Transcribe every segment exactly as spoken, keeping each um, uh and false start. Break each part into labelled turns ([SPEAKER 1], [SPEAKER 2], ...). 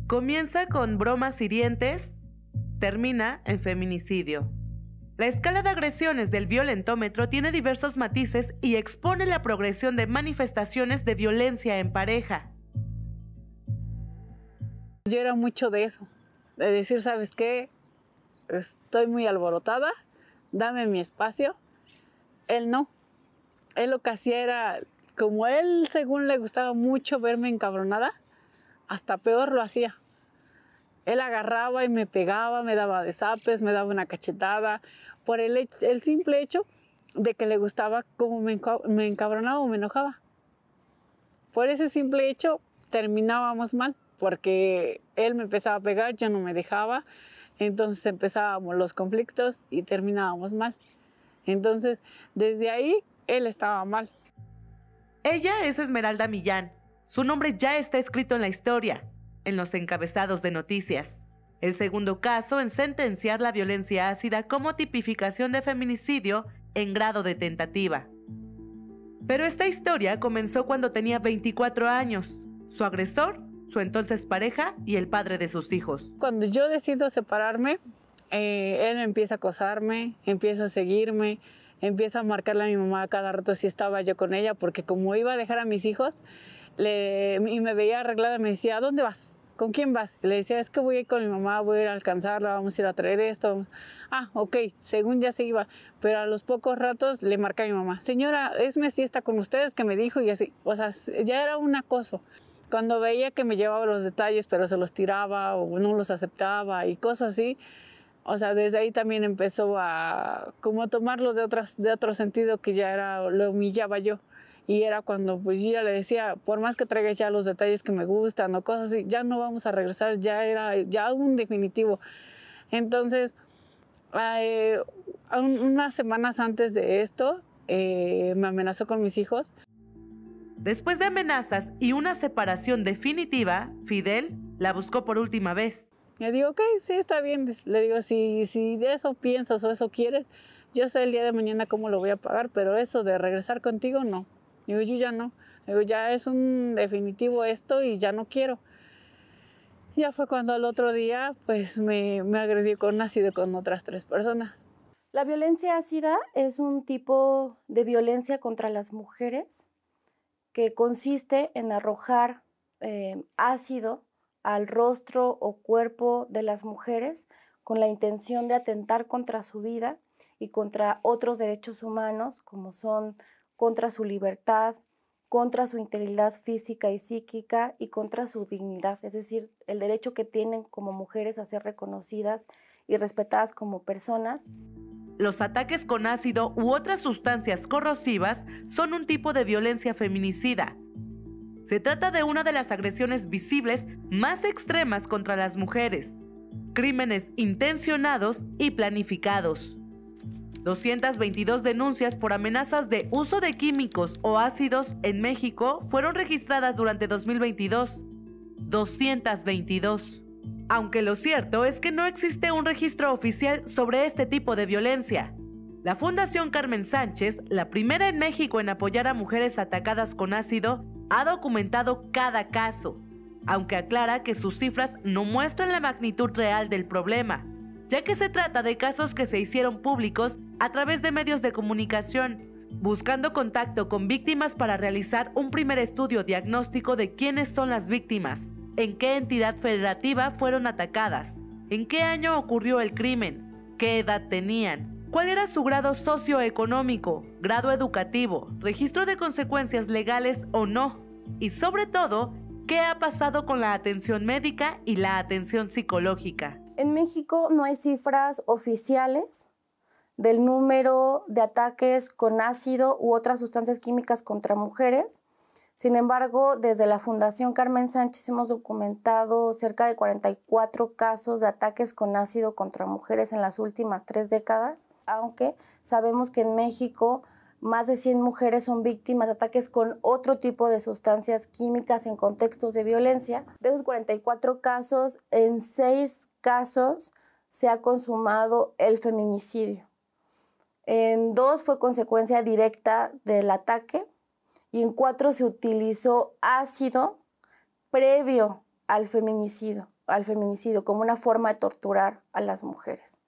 [SPEAKER 1] Comienza con bromas hirientes, termina en feminicidio. La escala de agresiones del violentómetro tiene diversos matices y expone la progresión de manifestaciones de violencia en pareja.
[SPEAKER 2] Yo era mucho de eso, de decir, ¿sabes qué? Estoy muy alborotada, dame mi espacio. Él no. Él lo que hacía era, como él según le gustaba mucho verme encabronada, hasta peor lo hacía. Él agarraba y me pegaba, me daba desapes, me daba una cachetada, por el, el simple hecho de que le gustaba cómo me, me encabronaba o me enojaba. Por ese simple hecho terminábamos mal, porque él me empezaba a pegar, yo no me dejaba, entonces empezábamos los conflictos y terminábamos mal. Entonces, desde ahí, él estaba mal.
[SPEAKER 1] Ella es Esmeralda Millán. Su nombre ya está escrito en la historia, en los encabezados de noticias. El segundo caso en sentenciar la violencia ácida como tipificación de feminicidio en grado de tentativa. Pero esta historia comenzó cuando tenía veinticuatro años. Su agresor, su entonces pareja y el padre de sus hijos.
[SPEAKER 2] Cuando yo decido separarme, eh, él empieza a acosarme, empieza a seguirme, empieza a marcarle a mi mamá cada rato si estaba yo con ella, porque como iba a dejar a mis hijos le, y me veía arreglada, me decía, ¿a dónde vas? ¿Con quién vas? Le decía, es que voy a ir con mi mamá, voy a ir a alcanzarla, vamos a ir a traer esto. Ah, ok, según ya se iba. Pero a los pocos ratos le marca a mi mamá, señora, Esme sí está con ustedes, que me dijo, y así. O sea, ya era un acoso. Cuando veía que me llevaba los detalles, pero se los tiraba o no los aceptaba y cosas así, o sea, desde ahí también empezó a como tomarlo de, otras, de otro sentido, que ya era, lo humillaba yo. Y era cuando pues yo ya le decía, por más que traigas ya los detalles que me gustan o cosas así, ya no vamos a regresar, ya era ya un definitivo. Entonces, eh, unas semanas antes de esto, eh, me amenazó con mis hijos.
[SPEAKER 1] Después de amenazas y una separación definitiva, Fidel la buscó por última vez.
[SPEAKER 2] Le digo, ok, sí, está bien. Le digo, si, si de eso piensas o eso quieres, yo sé el día de mañana cómo lo voy a pagar, pero eso de regresar contigo, no. Digo, yo ya no. Digo, ya es un definitivo esto y ya no quiero. Ya fue cuando al otro día, pues, me, me agredió con ácido con otras tres personas.
[SPEAKER 3] La violencia ácida es un tipo de violencia contra las mujeres que consiste en arrojar eh, ácido al rostro o cuerpo de las mujeres con la intención de atentar contra su vida y contra otros derechos humanos, como son contra su libertad, contra su integridad física y psíquica y contra su dignidad, es decir, el derecho que tienen como mujeres a ser reconocidas y respetadas como personas.
[SPEAKER 1] Los ataques con ácido u otras sustancias corrosivas son un tipo de violencia feminicida. Se trata de una de las agresiones visibles más extremas contra las mujeres. Crímenes intencionados y planificados. doscientas veintidós denuncias por amenazas de uso de químicos o ácidos en México fueron registradas durante dos mil veintidós. doscientas veintidós. Aunque lo cierto es que no existe un registro oficial sobre este tipo de violencia. La Fundación Carmen Sánchez, la primera en México en apoyar a mujeres atacadas con ácido, ha documentado cada caso, aunque aclara que sus cifras no muestran la magnitud real del problema, ya que se trata de casos que se hicieron públicos a través de medios de comunicación, buscando contacto con víctimas para realizar un primer estudio diagnóstico de quiénes son las víctimas, en qué entidad federativa fueron atacadas, en qué año ocurrió el crimen, qué edad tenían, cuál era su grado socioeconómico, grado educativo, registro de consecuencias legales o no, y sobre todo, qué ha pasado con la atención médica y la atención psicológica.
[SPEAKER 3] En México no hay cifras oficiales del número de ataques con ácido u otras sustancias químicas contra mujeres. Sin embargo, desde la Fundación Carmen Sánchez hemos documentado cerca de cuarenta y cuatro casos de ataques con ácido contra mujeres en las últimas tres décadas, aunque sabemos que en México más de cien mujeres son víctimas de ataques con otro tipo de sustancias químicas en contextos de violencia. De esos cuarenta y cuatro casos, en seis casos se ha consumado el feminicidio. En dos fue consecuencia directa del ataque y en cuatro se utilizó ácido previo al feminicidio. al feminicidio, como una forma de torturar a las mujeres.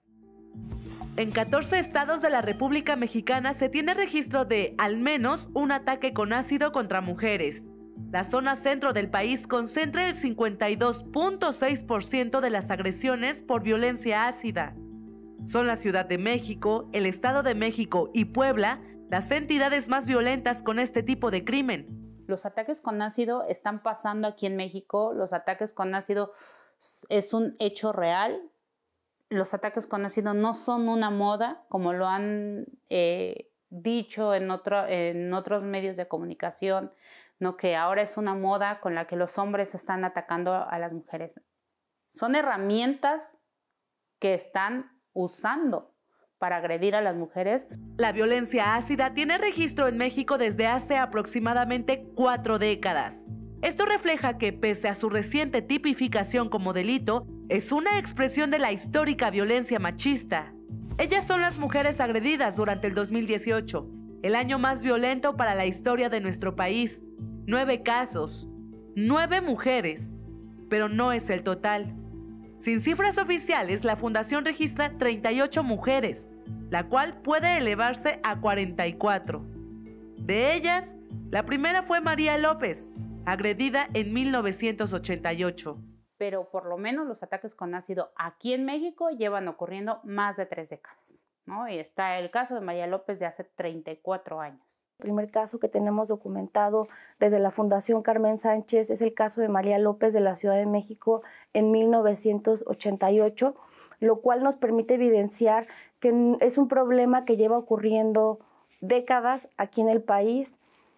[SPEAKER 1] En catorce estados de la República Mexicana se tiene registro de, al menos, un ataque con ácido contra mujeres. La zona centro del país concentra el cincuenta y dos punto seis por ciento de las agresiones por violencia ácida. Son la Ciudad de México, el Estado de México y Puebla las entidades más violentas con este tipo de crimen.
[SPEAKER 4] Los ataques con ácido están pasando aquí en México. Los ataques con ácido es un hecho real. Los ataques con ácido no son una moda, como lo han eh, dicho en, otro, en otros medios de comunicación, no, que ahora es una moda con la que los hombres están atacando a las mujeres. Son herramientas que están usando para agredir a las mujeres.
[SPEAKER 1] La violencia ácida tiene registro en México desde hace aproximadamente cuatro décadas. Esto refleja que, pese a su reciente tipificación como delito, es una expresión de la histórica violencia machista. Ellas son las mujeres agredidas durante el dos mil dieciocho, el año más violento para la historia de nuestro país. Nueve casos, nueve mujeres, pero no es el total. Sin cifras oficiales, la Fundación registra treinta y ocho mujeres, la cual puede elevarse a cuarenta y cuatro. De ellas, la primera fue María López, agredida en mil novecientos ochenta y ocho.
[SPEAKER 4] Pero por lo menos los ataques con ácido aquí en México llevan ocurriendo más de tres décadas, ¿no? Y está el caso de María López de hace treinta y cuatro años.
[SPEAKER 3] El primer caso que tenemos documentado desde la Fundación Carmen Sánchez es el caso de María López de la Ciudad de México en mil novecientos ochenta y ocho, lo cual nos permite evidenciar que es un problema que lleva ocurriendo décadas aquí en el país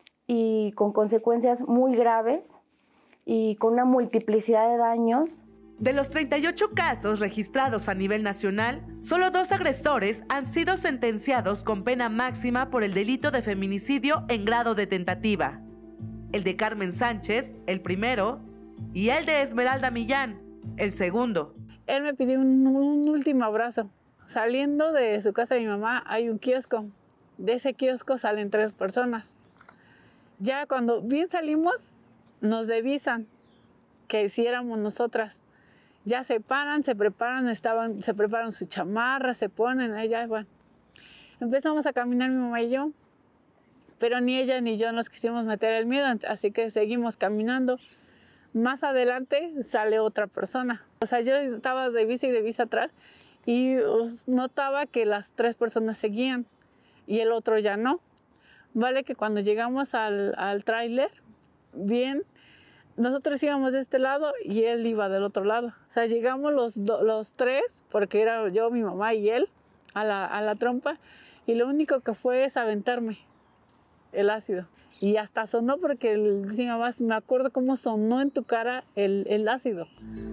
[SPEAKER 3] y con consecuencias muy graves y con una multiplicidad de daños.
[SPEAKER 1] De los treinta y ocho casos registrados a nivel nacional, solo dos agresores han sido sentenciados con pena máxima por el delito de feminicidio en grado de tentativa. El de Carmen Sánchez, el primero, y el de Esmeralda Millán, el segundo.
[SPEAKER 2] Él me pidió un, un último abrazo. Saliendo de su casa de mi mamá hay un kiosco. De ese kiosco salen tres personas. Ya cuando bien salimos, nos divisan que si éramos nosotras. Ya se paran, se preparan, estaban, se preparan su chamarra, se ponen, ella, bueno. Empezamos a caminar mi mamá y yo, pero ni ella ni yo nos quisimos meter el miedo, así que seguimos caminando. Más adelante sale otra persona. O sea, yo estaba de vista y de vista atrás y notaba que las tres personas seguían y el otro ya no. Vale que cuando llegamos al, al tráiler, bien, nosotros íbamos de este lado y él iba del otro lado. O sea, llegamos los, do, los tres, porque era yo, mi mamá y él, a la, a la trompa. Y lo único que fue es aventarme el ácido. Y hasta sonó porque, el, sí, mamá, me acuerdo cómo sonó en tu cara el, el ácido.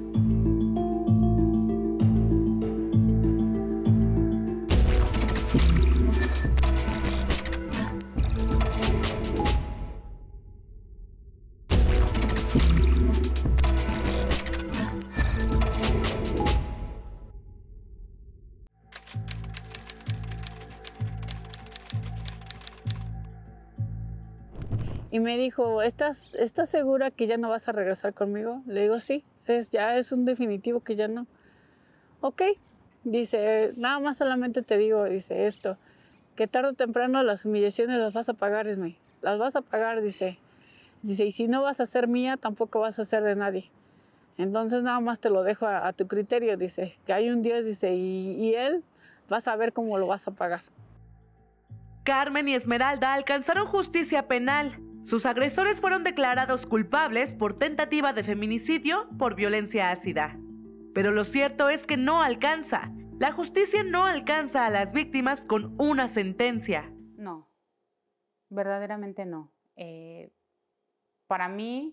[SPEAKER 2] Y me dijo, ¿estás, ¿estás segura que ya no vas a regresar conmigo? Le digo, sí, es, ya es un definitivo que ya no. Ok, dice, nada más solamente te digo, dice esto, que tarde o temprano las humillaciones las vas a pagar, Esme. Las vas a pagar, dice. Dice, y si no vas a ser mía, tampoco vas a ser de nadie. Entonces nada más te lo dejo a, a tu criterio, dice, que hay un Dios, dice, y, y Él vas a ver cómo lo vas a pagar.
[SPEAKER 1] Carmen y Esmeralda alcanzaron justicia penal. Sus agresores fueron declarados culpables por tentativa de feminicidio por violencia ácida. Pero lo cierto es que no alcanza. La justicia no alcanza a las víctimas con una sentencia.
[SPEAKER 4] No, verdaderamente no. Eh, para mí,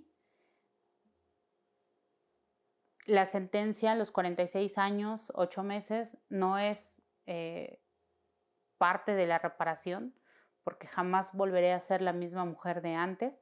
[SPEAKER 4] la sentencia, los cuarenta y seis años, ocho meses, no es eh, parte de la reparación, porque jamás volveré a ser la misma mujer de antes.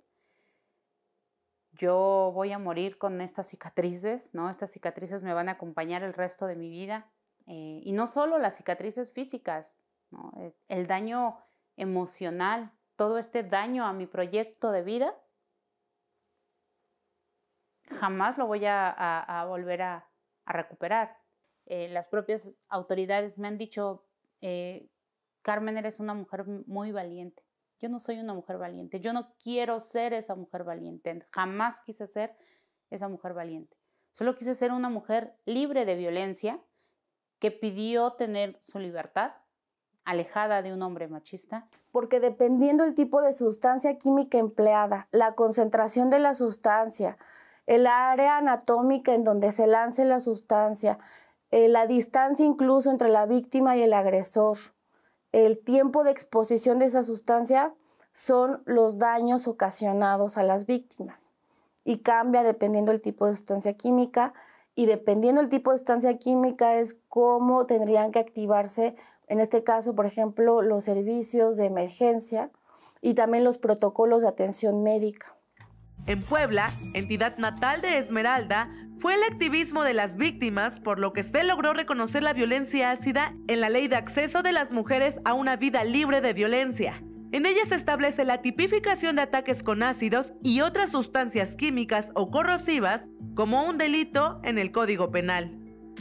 [SPEAKER 4] Yo voy a morir con estas cicatrices, ¿no? Estas cicatrices me van a acompañar el resto de mi vida. Eh, y no solo las cicatrices físicas, ¿no? El daño emocional, todo este daño a mi proyecto de vida, jamás lo voy a, a, a volver a, a recuperar. Eh, las propias autoridades me han dicho, eh, Carmen, eres una mujer muy valiente. Yo no soy una mujer valiente, yo no quiero ser esa mujer valiente, jamás quise ser esa mujer valiente. Solo quise ser una mujer libre de violencia que pidió tener su libertad, alejada de un hombre machista.
[SPEAKER 3] Porque dependiendo del tipo de sustancia química empleada, la concentración de la sustancia, el área anatómica en donde se lance la sustancia, eh, la distancia incluso entre la víctima y el agresor, el tiempo de exposición de esa sustancia, son los daños ocasionados a las víctimas. Y cambia dependiendo del tipo de sustancia química, y dependiendo del tipo de sustancia química es cómo tendrían que activarse, en este caso, por ejemplo, los servicios de emergencia y también los protocolos de atención médica.
[SPEAKER 1] En Puebla, entidad natal de Esmeralda, fue el activismo de las víctimas por lo que se logró reconocer la violencia ácida en la Ley de Acceso de las Mujeres a una Vida Libre de Violencia. En ella se establece la tipificación de ataques con ácidos y otras sustancias químicas o corrosivas como un delito en el Código Penal.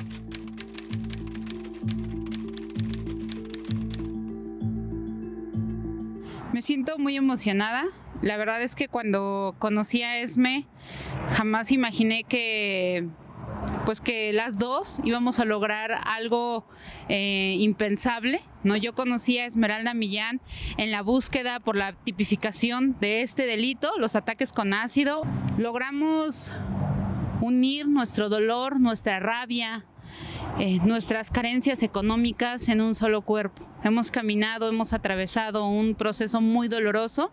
[SPEAKER 5] Me siento muy emocionada. La verdad es que cuando conocí a Esme, jamás imaginé que, pues que las dos íbamos a lograr algo eh, impensable, ¿no? Yo conocí a Esmeralda Millán en la búsqueda por la tipificación de este delito, los ataques con ácido. Logramos unir nuestro dolor, nuestra rabia, Eh, nuestras carencias económicas en un solo cuerpo. Hemos caminado, hemos atravesado un proceso muy doloroso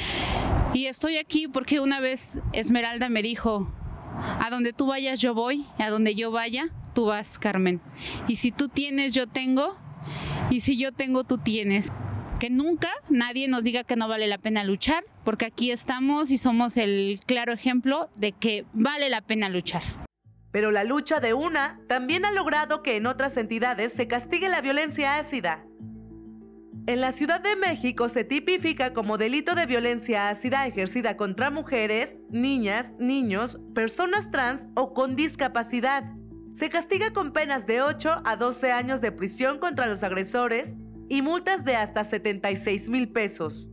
[SPEAKER 5] y estoy aquí porque una vez Esmeralda me dijo, a donde tú vayas yo voy, a donde yo vaya tú vas, Carmen. Y si tú tienes, yo tengo, y si yo tengo, tú tienes. Que nunca nadie nos diga que no vale la pena luchar, porque aquí estamos y somos el claro ejemplo de que vale la pena luchar.
[SPEAKER 1] Pero la lucha de una también ha logrado que en otras entidades se castigue la violencia ácida. En la Ciudad de México se tipifica como delito de violencia ácida ejercida contra mujeres, niñas, niños, personas trans o con discapacidad. Se castiga con penas de ocho a doce años de prisión contra los agresores y multas de hasta setenta y seis mil pesos.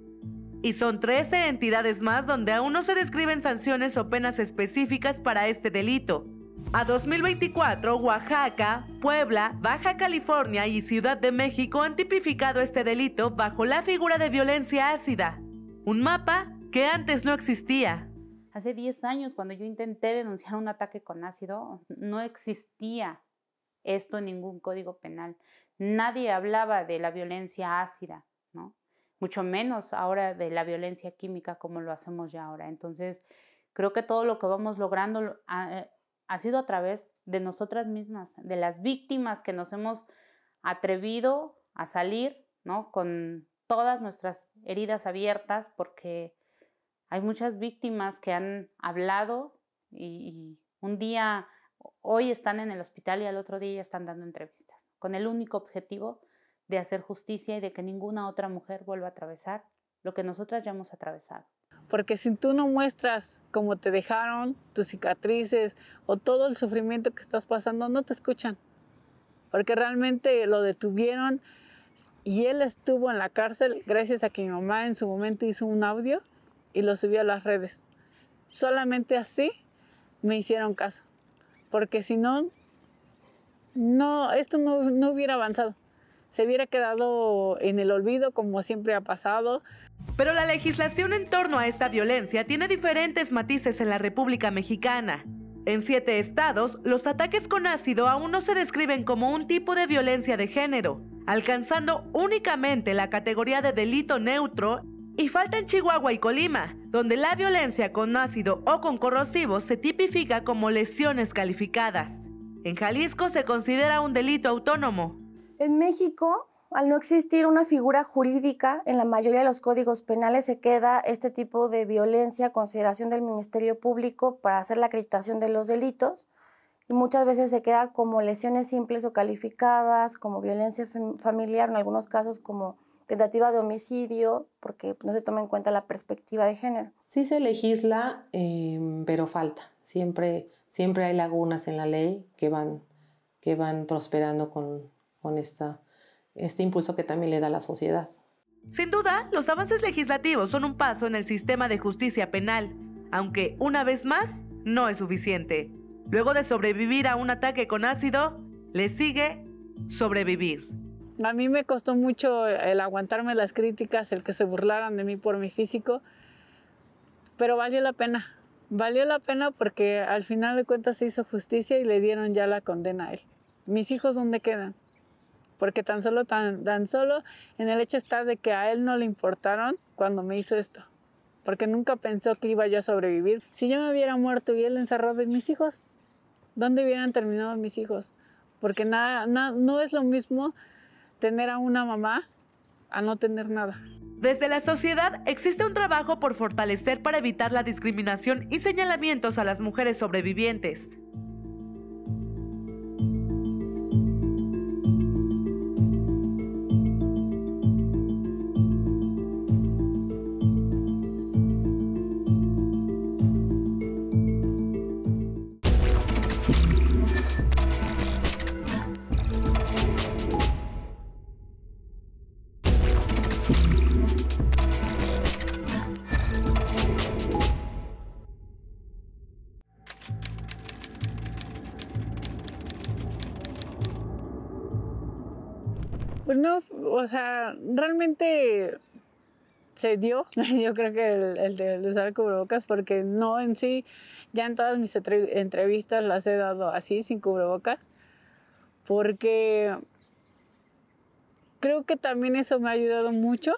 [SPEAKER 1] Y son trece entidades más donde aún no se describen sanciones o penas específicas para este delito. A dos mil veinticuatro, Oaxaca, Puebla, Baja California y Ciudad de México han tipificado este delito bajo la figura de violencia ácida, un mapa que antes no existía.
[SPEAKER 4] Hace diez años, cuando yo intenté denunciar un ataque con ácido, no existía esto en ningún código penal. Nadie hablaba de la violencia ácida, ¿no? Mucho menos ahora de la violencia química como lo hacemos ya ahora. Entonces, creo que todo lo que vamos logrando ha, ha sido a través de nosotras mismas, de las víctimas que nos hemos atrevido a salir, ¿no? Con todas nuestras heridas abiertas, porque hay muchas víctimas que han hablado y, y un día, hoy están en el hospital y al otro día ya están dando entrevistas, con el único objetivo de hacer justicia y de que ninguna otra mujer vuelva a atravesar lo que nosotras ya hemos atravesado.
[SPEAKER 2] Porque si tú no muestras cómo te dejaron, tus cicatrices o todo el sufrimiento que estás pasando, no te escuchan. Porque realmente lo detuvieron y él estuvo en la cárcel gracias a que mi mamá en su momento hizo un audio y lo subió a las redes. Solamente así me hicieron caso. Porque si no, no esto no, no hubiera avanzado. Se hubiera quedado en el olvido como siempre ha pasado.
[SPEAKER 1] Pero la legislación en torno a esta violencia tiene diferentes matices en la República Mexicana. En siete estados, los ataques con ácido aún no se describen como un tipo de violencia de género, alcanzando únicamente la categoría de delito neutro, y falta en Chihuahua y Colima, donde la violencia con ácido o con corrosivos se tipifica como lesiones calificadas. En Jalisco se considera un delito autónomo.
[SPEAKER 3] En México, al no existir una figura jurídica, en la mayoría de los códigos penales se queda este tipo de violencia a consideración del Ministerio Público para hacer la acreditación de los delitos, y muchas veces se queda como lesiones simples o calificadas, como violencia familiar, en algunos casos como tentativa de homicidio, porque no se toma en cuenta la perspectiva de género.
[SPEAKER 6] Sí se legisla, eh, pero falta. Siempre, siempre hay lagunas en la ley que van, que van prosperando con, con esta, este impulso que también le da la sociedad.
[SPEAKER 1] Sin duda, los avances legislativos son un paso en el sistema de justicia penal, aunque, una vez más, no es suficiente. Luego de sobrevivir a un ataque con ácido, le sigue sobrevivir.
[SPEAKER 2] A mí me costó mucho el aguantarme las críticas, el que se burlaran de mí por mi físico, pero valió la pena. Valió la pena porque al final de cuentas se hizo justicia y le dieron ya la condena a él. ¿Mis hijos dónde quedan? Porque tan solo, tan, tan solo en el hecho está de que a él no le importaron cuando me hizo esto. Porque nunca pensó que iba yo a sobrevivir. Si yo me hubiera muerto y él encerrado, ¿y mis hijos? ¿Dónde hubieran terminado mis hijos? Porque nada, nada, no es lo mismo tener a una mamá a no tener nada.
[SPEAKER 1] Desde la sociedad existe un trabajo por fortalecer para evitar la discriminación y señalamientos a las mujeres sobrevivientes.
[SPEAKER 2] Pues no, o sea, realmente se dio, yo creo que el, el de usar cubrebocas, porque no en sí, ya en todas mis entrevistas las he dado así, sin cubrebocas, porque creo que también eso me ha ayudado mucho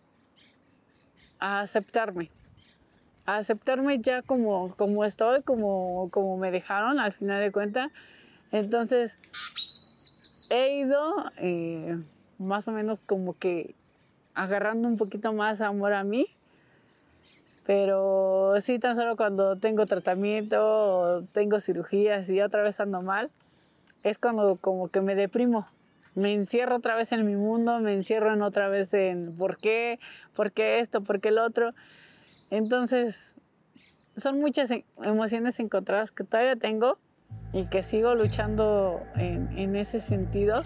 [SPEAKER 2] a aceptarme, a aceptarme ya como, como estoy, como, como me dejaron al final de cuentas. Entonces, he ido eh, más o menos como que agarrando un poquito más amor a mí, pero sí, tan solo cuando tengo tratamiento o tengo cirugías y otra vez ando mal, es cuando como que me deprimo. Me encierro otra vez en mi mundo, me encierro en otra vez en por qué, por qué esto, por qué el otro. Entonces, son muchas emociones encontradas que todavía tengo y que sigo luchando en, en ese sentido.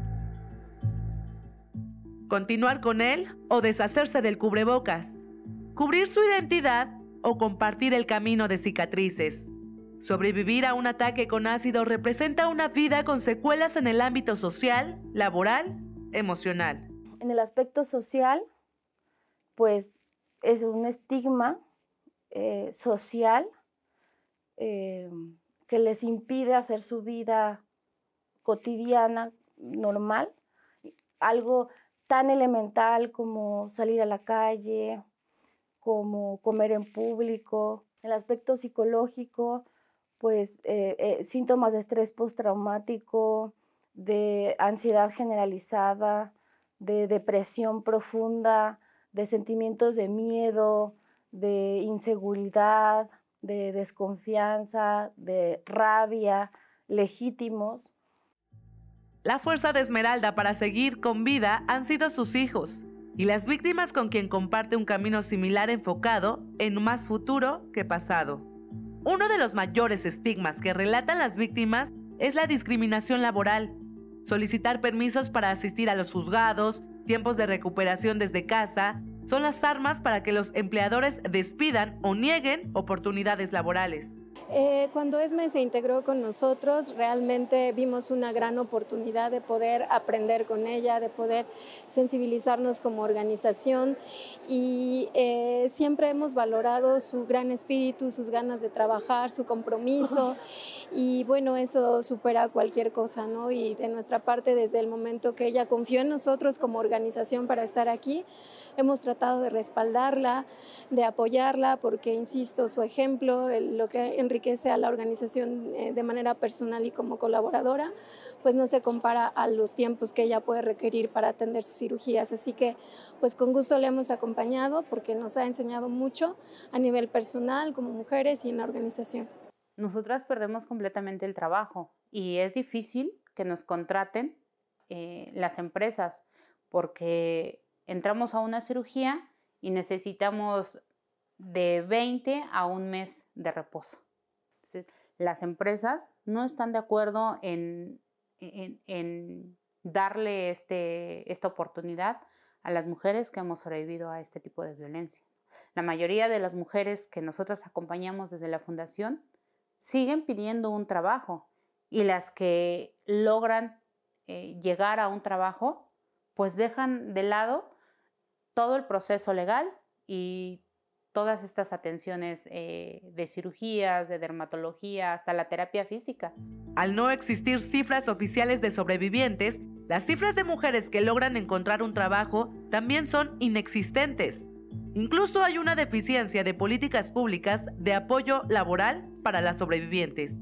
[SPEAKER 1] Continuar con él o deshacerse del cubrebocas. Cubrir su identidad o compartir el camino de cicatrices. Sobrevivir a un ataque con ácido representa una vida con secuelas en el ámbito social, laboral, emocional.
[SPEAKER 3] En el aspecto social, pues es un estigma eh, social eh, que les impide hacer su vida cotidiana, normal, algo tan elemental como salir a la calle, como comer en público. En el aspecto psicológico, pues eh, eh, síntomas de estrés postraumático, de ansiedad generalizada, de depresión profunda, de sentimientos de miedo, de inseguridad, de desconfianza, de rabia, legítimos.
[SPEAKER 1] La fuerza de Esmeralda para seguir con vida han sido sus hijos y las víctimas con quien comparte un camino similar enfocado en más futuro que pasado. Uno de los mayores estigmas que relatan las víctimas es la discriminación laboral. Solicitar permisos para asistir a los juzgados, tiempos de recuperación desde casa, son las armas para que los empleadores despidan o nieguen oportunidades laborales.
[SPEAKER 7] Eh, cuando Esme se integró con nosotros, realmente vimos una gran oportunidad de poder aprender con ella, de poder sensibilizarnos como organización y eh, siempre hemos valorado su gran espíritu, sus ganas de trabajar, su compromiso y bueno, eso supera cualquier cosa, ¿no? Y de nuestra parte, desde el momento que ella confió en nosotros como organización para estar aquí, hemos tratado de respaldarla, de apoyarla, porque, insisto, su ejemplo, el, lo que enriquece a la organización eh, de manera personal y como colaboradora, pues no se compara a los tiempos que ella puede requerir para atender sus cirugías. Así que, pues con gusto le hemos acompañado porque nos ha enseñado mucho a nivel personal, como mujeres y en la organización.
[SPEAKER 4] Nosotras perdemos completamente el trabajo y es difícil que nos contraten eh, las empresas porque entramos a una cirugía y necesitamos de veinte a un mes de reposo. Entonces, las empresas no están de acuerdo en, en, en darle este, esta oportunidad a las mujeres que hemos sobrevivido a este tipo de violencia. La mayoría de las mujeres que nosotros acompañamos desde la fundación siguen pidiendo un trabajo, y las que logran eh, llegar a un trabajo, pues dejan de lado todo el proceso legal y todas estas atenciones eh, de cirugías, de dermatología, hasta la terapia física.
[SPEAKER 1] Al no existir cifras oficiales de sobrevivientes, las cifras de mujeres que logran encontrar un trabajo también son inexistentes. Incluso hay una deficiencia de políticas públicas de apoyo laboral para las sobrevivientes.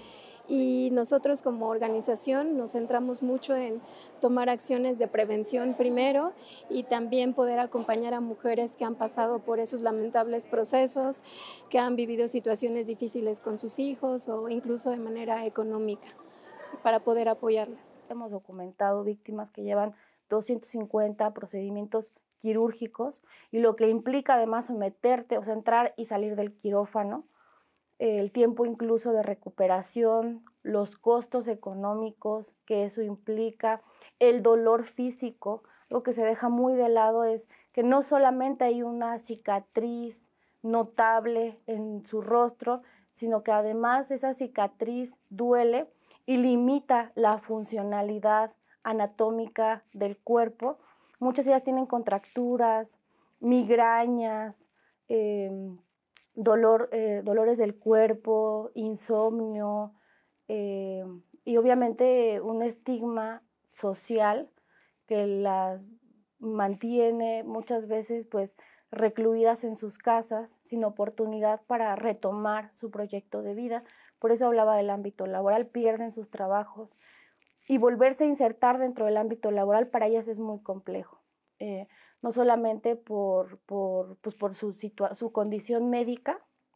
[SPEAKER 7] Y nosotros como organización nos centramos mucho en tomar acciones de prevención primero y también poder acompañar a mujeres que han pasado por esos lamentables procesos, que han vivido situaciones difíciles con sus hijos o incluso de manera económica, para poder apoyarlas.
[SPEAKER 3] Hemos documentado víctimas que llevan doscientos cincuenta procedimientos quirúrgicos, y lo que implica además someterte, o sea, entrar y salir del quirófano, el tiempo incluso de recuperación, los costos económicos que eso implica, el dolor físico. Lo que se deja muy de lado es que no solamente hay una cicatriz notable en su rostro, sino que además esa cicatriz duele y limita la funcionalidad anatómica del cuerpo. Muchas de ellas tienen contracturas, migrañas, eh, dolor, eh, dolores del cuerpo, insomnio eh, y obviamente un estigma social que las mantiene muchas veces pues recluidas en sus casas sin oportunidad para retomar su proyecto de vida. Por eso hablaba del ámbito laboral, pierden sus trabajos y volverse a insertar dentro del ámbito laboral para ellas es muy complejo. Eh, no solamente por, por, pues por su, su condición médica,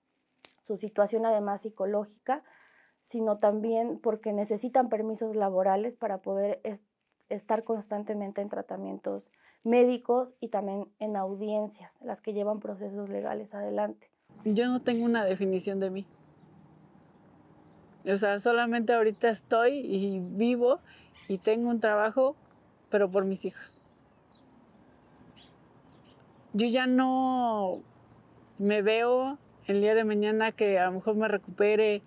[SPEAKER 3] su situación además psicológica, sino también porque necesitan permisos laborales para poder est estar constantemente en tratamientos médicos y también en audiencias, las que llevan procesos legales adelante.
[SPEAKER 2] Yo no tengo una definición de mí. O sea, solamente ahorita estoy y vivo y tengo un trabajo, pero por mis hijos. Yo ya no me veo el día de mañana que a lo mejor me recupere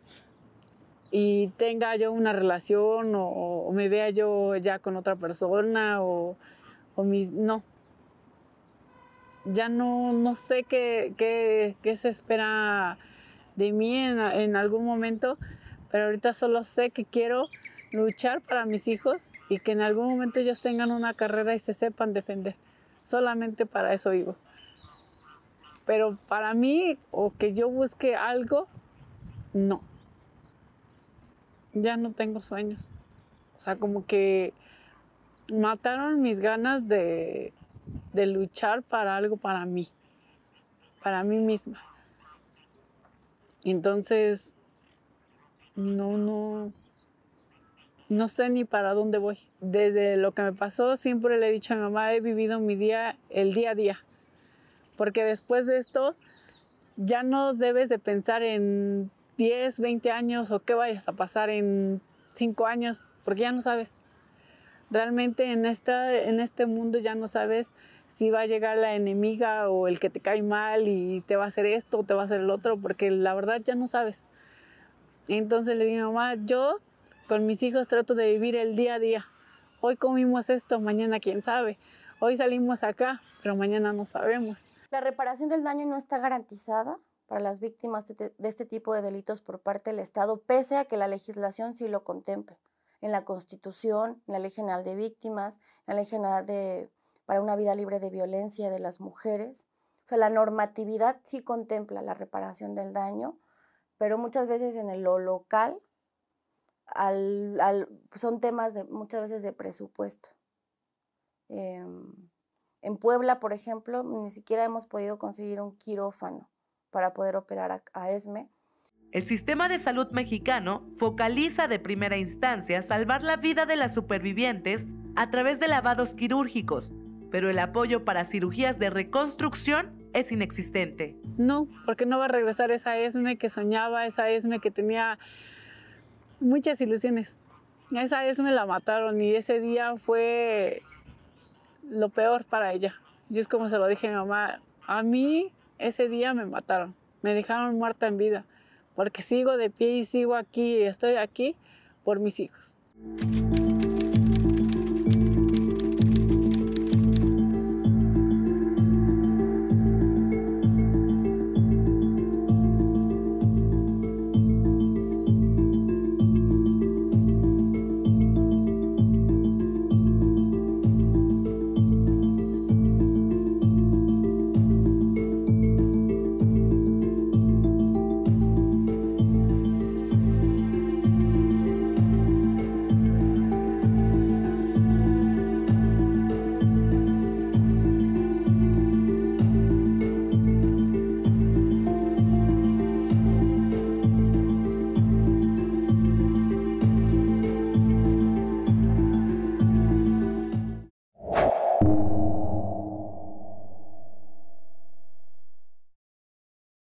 [SPEAKER 2] y tenga yo una relación o, o me vea yo ya con otra persona o, o mis... No. Ya no, no sé qué, qué, qué se espera de mí en, en algún momento, pero ahorita solo sé que quiero luchar para mis hijos y que en algún momento ellos tengan una carrera y se sepan defender. Solamente para eso vivo. Pero para mí, o que yo busque algo, no. Ya no tengo sueños. O sea, como que mataron mis ganas de, de luchar para algo para mí. Para mí misma. Entonces, no, no, no sé ni para dónde voy. Desde lo que me pasó, siempre le he dicho a mi mamá, he vivido mi día, el día a día. Porque después de esto, ya no debes de pensar en diez, veinte años o qué vayas a pasar en cinco años, porque ya no sabes. Realmente en, esta, en este mundo ya no sabes si va a llegar la enemiga o el que te cae mal y te va a hacer esto o te va a hacer el otro, porque la verdad ya no sabes. Entonces le digo a mi mamá, yo con mis hijos trato de vivir el día a día. Hoy comimos esto, mañana quién sabe. Hoy salimos acá, pero mañana no sabemos.
[SPEAKER 3] La reparación del daño no está garantizada para las víctimas de, de este tipo de delitos por parte del Estado, pese a que la legislación sí lo contempla. En la Constitución, en la Ley General de Víctimas, en la Ley General de, para una vida libre de violencia de las mujeres. O sea, la normatividad sí contempla la reparación del daño, pero muchas veces en lo local al, al, son temas de, muchas veces de presupuesto. Eh, en Puebla, por ejemplo, ni siquiera hemos podido conseguir un quirófano para poder operar a, a ESME.
[SPEAKER 1] El sistema de salud mexicano focaliza de primera instancia salvar la vida de las supervivientes a través de lavados quirúrgicos, pero el apoyo para cirugías de reconstrucción es inexistente.
[SPEAKER 2] No, porque no va a regresar esa Esme que soñaba, esa Esme que tenía muchas ilusiones. Esa Esme la mataron y ese día fue lo peor para ella. Yo es como se lo dije a mi mamá, a mí ese día me mataron, me dejaron muerta en vida, porque sigo de pie y sigo aquí y estoy aquí por mis hijos.